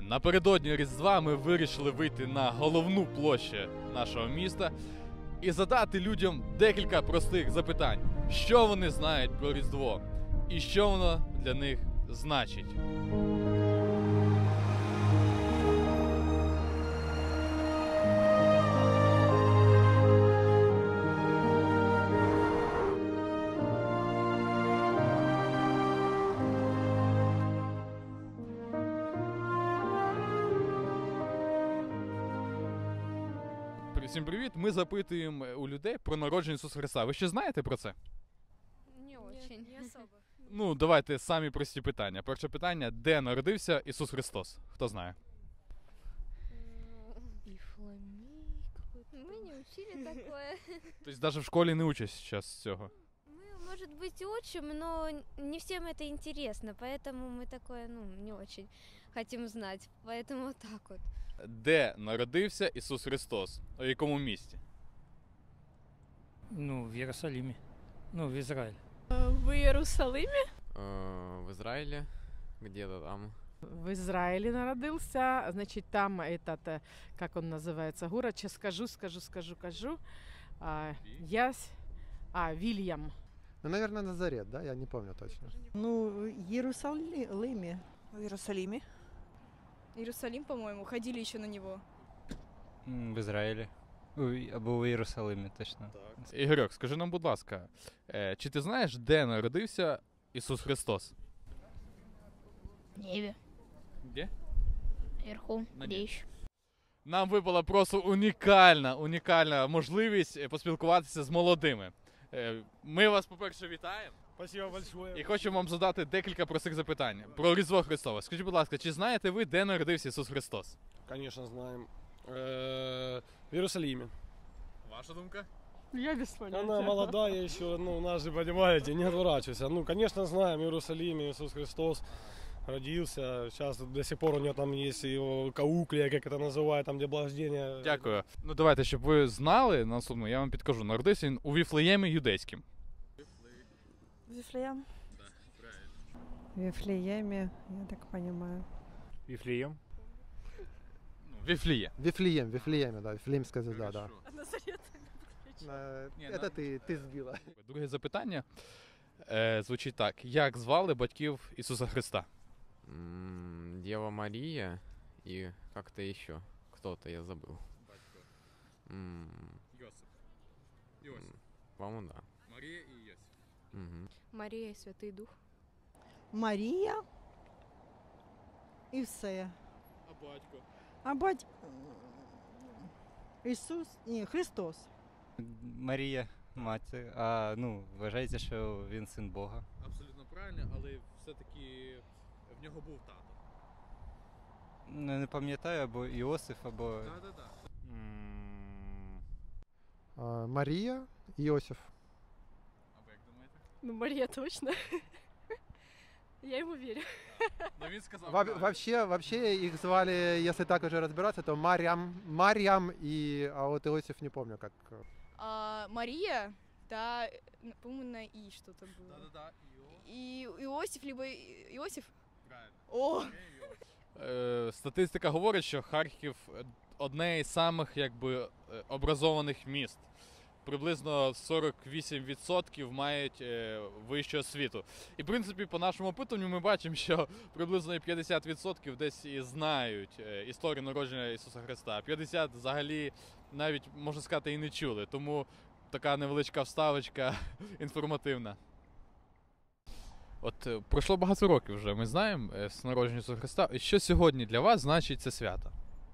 Напередодні Різдва ми вирішили вийти на головну площу нашого міста і задати людям декілька простих запитань. Що вони знають про Різдво і що воно для них значить. Всім привіт! Ми запитуємо у людей про народження Ісуса Христа. Ви ще знаєте про це? Не очень. Не особо. Ну, давайте самі прості питання. Перше питання: де народився Ісус Христос? Хто знає? И фламик. Мы не учили такое. Тобто навіть в школі не учать зараз цього. Мы, может быть, учим, но не всем это интересно, поэтому мы такое, не очень хотим знать. Поэтому вот так вот. Де народився Ісус Христос? У якому місті? Ну, в Єрусалимі. Ну, в Ізраїлі. В Иерусалиме? В Израиле, где-то там. В Израиле народился, значит, там этот, как он называется, город, сейчас скажу. Вильям. Ну, наверное, Назарет, да? Я не помню точно. Ну, в Иерусалиме. В Иерусалиме. Иерусалим, по-моему, ходили еще на него. В Ізраїлі. Або в Єрусалимі, точно. Ігорьок, скажи нам, будь ласка, чи ти знаєш, де народився Ісус Христос? В небе, Де? вверху, На где небе. еще? Нам випала просто унікальна можливість поспілкуватися з молодими. Ми вас, по-перше, вітаємо. Спасибо большое. І хочемо вам задати декілька простих запитань про Різдво Христове. Скажіть, будь ласка, чи знаєте ви, де народився Ісус Христос? Конечно, знаем. В Иерусалиме. Ваша думка? Я без понятия. Она молодая еще, ну, нас же, понимаете, не отворачивайся. Ну, конечно, знаем, в Иерусалиме Иисус Христос родился. Сейчас до сих пор у него там есть его кауклия, как это называют, там, где блаждение. Дякую. Ну, давайте, щоб ви знали, наступно я вам підкажу. Народився він у Віфлеємі юдейським. Вифлеем? В Вифлееме, я так понимаю. Віфлієм. Віфліє. Вифлееме, да, Вифлеемская звезда, да. А Назарет? Это ты сбила. Друге запитання звучить так. Як звали батьків Ісуса Христа? Дева Мария и как-то еще. Кто-то, я забыл. Йосип. По-моему, да. Марія і Йосип. Мгм. Мария и Святый Дух. Марія і все. А батько? А бать... Ісус, ні, Христос. Марія, мати. А, ну, вважається, що він син Бога. Абсолютно правильно, але все-таки в нього був тато. Не пам'ятаю, або Іосиф, або... Так. Мария и Иосиф. А ви як думаєте? Ну, Мария точно. Я ему верю. Ну він сказав Вообще их звали, если так уже разбираться, то Марьям а вот Иосиф не помню как. Мария, да, по-моему, на И что-то было. Да. И Иосиф, либо Иосиф? Правильно. О! Статистика говорить, що Харків одне із самих образованих міст. Приблизно 48% мають вищу освіту. І, в принципі, по нашому опитуванню ми бачимо, що приблизно 50% десь і знають історію народження Ісуса Христа. 50% взагалі навіть, можна сказати, і не чули. Тому така невеличка вставочка інформативна. От пройшло багато років вже, ми знаємо з народження Ісуса Христа. І що сьогодні для вас значить це свято?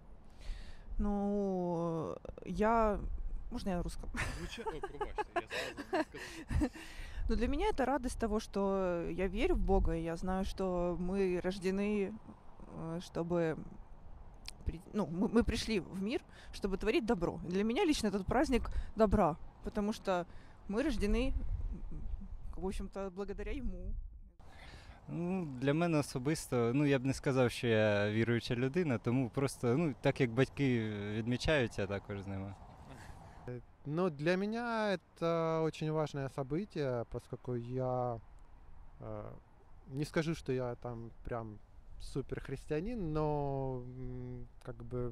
Ну, Можно я на русском? Пробачте, я сразу сказав. Ну, для меня это радость того, что я верю в Бога, и я знаю, что мы рождены, чтобы... мы пришли в мир, чтобы творить добро. Для меня лично этот праздник добра, потому что мы рождены, в общем-то, благодаря Ему. Ну, для мене особисто, я б не сказав, що я віруюча людина, тому просто, так як батьки відмічають, я також з ними. Ну, для меня это очень важное событие, поскольку я не скажу, что я там прям супер христианин, но как бы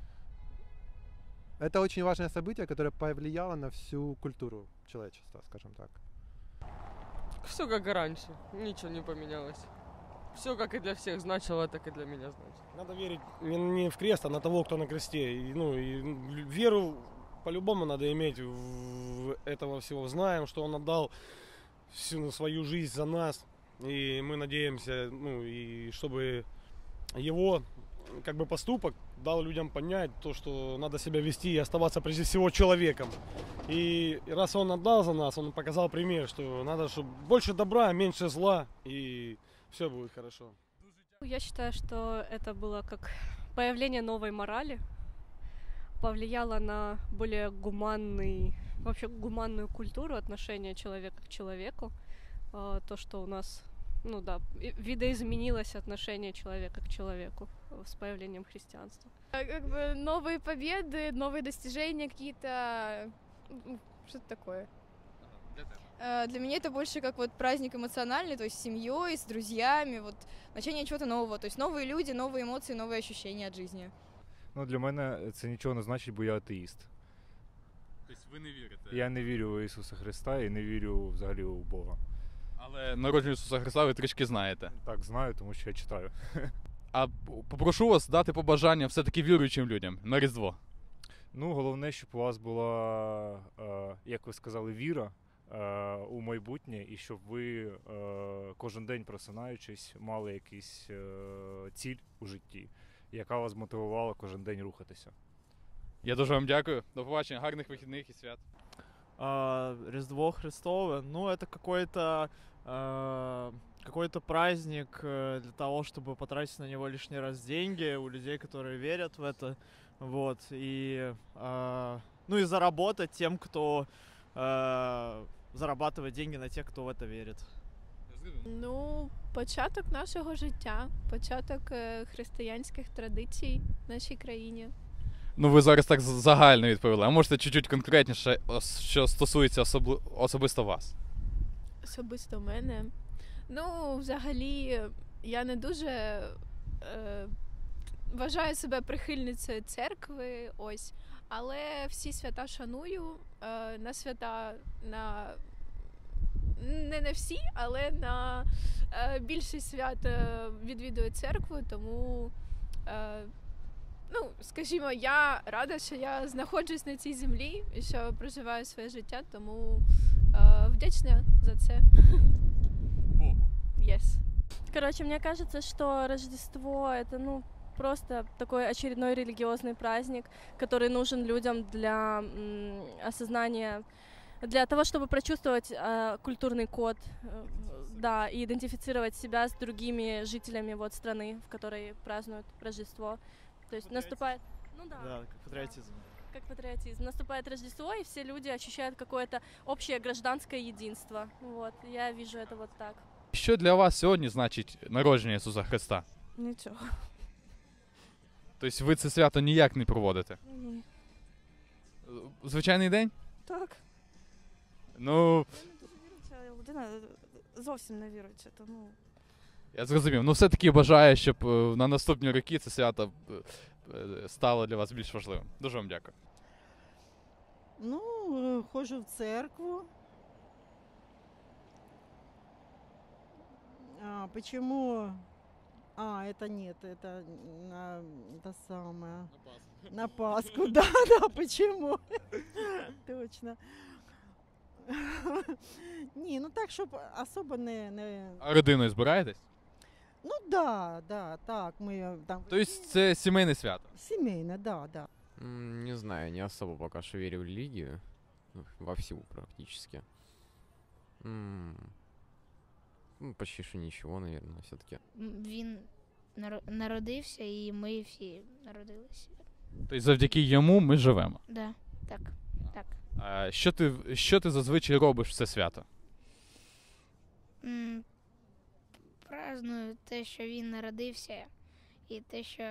это очень важное событие, которое повлияло на всю культуру человечества, скажем так. Все как и раньше, ничего не поменялось. Все как и для всех значило, так и для меня значит. Надо верить не в крест, а на того, кто на кресте. И веру по-любому надо иметь в этого всего. Знаем, что он отдал всю свою жизнь за нас. И мы надеемся, и чтобы его как бы поступок дал людям понять то, что надо себя вести и оставаться прежде всего человеком. И раз он отдал за нас, он показал пример, что надо, чтобы больше добра, меньше зла, и все будет хорошо. Я считаю, что это было как появление новой морали, повлияло на более гуманную культуру отношения человека к человеку. То, что у нас, видоизменилось отношение человека к человеку с появлением христианства. Как бы новые победы, новые достижения какие-то, что-то такое. Для меня это больше как вот праздник эмоциональный, то есть с семьей, с друзьями, вот начало чего-то нового, то есть новые люди, новые эмоции, новые ощущения от жизни. Ну, для мене це нічого не значить, бо я атеїст. Тобто ви не вірите? Я не вірю в Ісуса Христа і не вірю взагалі у Бога. Але народження Ісуса Христа ви трішки знаєте. Так, знаю, тому що я читаю. А попрошу вас дати побажання все-таки віруючим людям на Різдво. Ну, головне, щоб у вас була, як ви сказали, віра у майбутнє, і щоб ви кожен день просинаючись мали якусь ціль у житті, яка вас мотивувала кожен день рухатися. Я дуже вам дякую. До побачення, гарних вихідних і свят. Різдво Христово, это какой-то праздник для того, чтобы потратить на него лишний раз деньги у людей, которые верят в это, вот, и заработать тем, кто зарабатывает деньги на тех, кто в это верит. Початок нашого життя, початок християнських традицій в нашій країні. Ви зараз так загально відповіли. А можете чуть-чуть конкретніше, що стосується особисто вас? Особисто мене? Взагалі, я не дуже вважаю себе прихильницею церкви, але всі свята шаную, на свята, не на всі, але на більшість свят відвідую церкву, тому, скажімо, я рада, що я знаходжусь на цій землі і що проживаю своє життя, тому вдячна за це. Богу. Yes. Короче, мне кажется, что Рождество — это, просто такой очередной религиозный праздник, который нужен людям для осознания, для того, чтобы прочувствовать культурный код, и идентифицировать себя с другими жителями страны, в которой празднуют Рождество. То есть наступает... Да, как патриотизм. Как патриотизм. Наступает Рождество, и все люди ощущают какое-то общее гражданское единство. Я вижу это вот так. Що для вас сьогодні значить народження Ісуса Христа? Нічого. Тобто ви це свято ніяк не проводите? Ні. Звичайний день? Так. Я не дуже віруюча людина, зовсім не віруюча, тому... Я зрозумів. Все-таки бажаю, щоб на наступні роки це свято стало для вас більш важливим. Дуже вам дякую. Ходжу в церкву. Почему? Это нет, это это самое. На Пасху, да, почему? Точно. Ні, так, щоб особо не... А родиною збираєтесь? Да, так, ми там... Тобто це сімейне свято? Семейное, да. Не знаю, не особо пока что верю в религию. Во всю практически. Почти що нічого, наверное, все-таки. Він народився, і ми всі народилися. Тобто завдяки йому ми живемо? Да, так. А що ти зазвичай робиш в це свято? Праздную те, що він народився, і те, що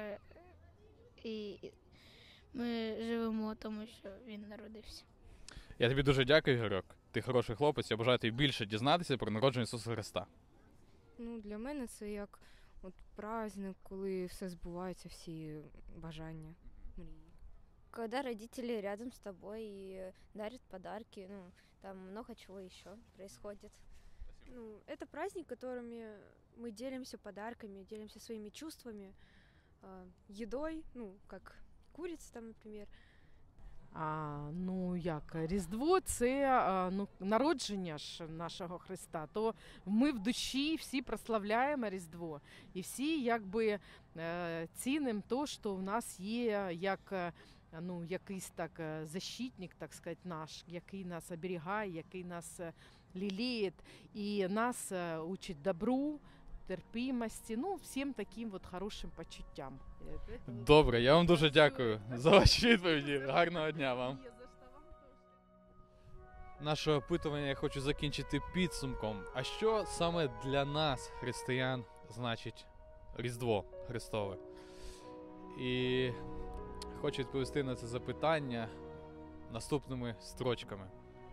ми живемо, тому що він народився. Я тобі дуже дякую, Ігорьок. Ти хороший хлопець, я бажаю тобі більше дізнатися про народження Ісуса Христа. Для мене це як От праздник, коли все збувається, всі бажання, мрії. Когда родители рядом с тобой и дарят подарки, ну, там много чего еще происходит. Ну, это праздник, которыми мы делимся подарками, делимся своими чувствами, едой, ну, как курица там, например. Ну як, Різдво це народження ж нашого Христа, то ми в душі всі прославляємо Різдво. І всі якби цінимо то, що в нас є як якийсь так защитник, так сказати, наш, який нас оберігає, який нас ліліє і нас учить добру, терпимості, ну, всім таким от хорошим почуттям. Добре, я вам дуже дякую за ваші відповіді. Гарного дня вам. Наше опитування я хочу закінчити підсумком. А що саме для нас, християн, значить Різдво Христове? І хочу відповісти на це запитання наступними строчками.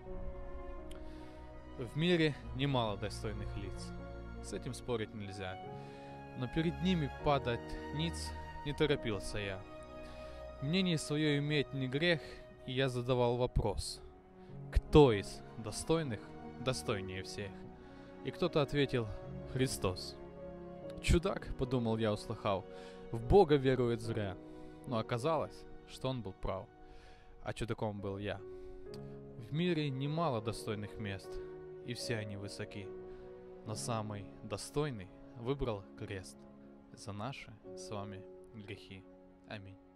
В мире немало достойных лиц. С этим спорить нельзя. Но перед ними падать ниц не торопился я. Мнение свое иметь не грех, и я задавал вопрос. Кто из достойных достойнее всех? И кто-то ответил: Христос. Чудак, подумал я, услыхал, в Бога верует зря. Но оказалось, что он был прав. А чудаком был я. В мире немало достойных мест, и все они высоки. Но самый достойный выбрал крест за наши с вами грехи. Аминь.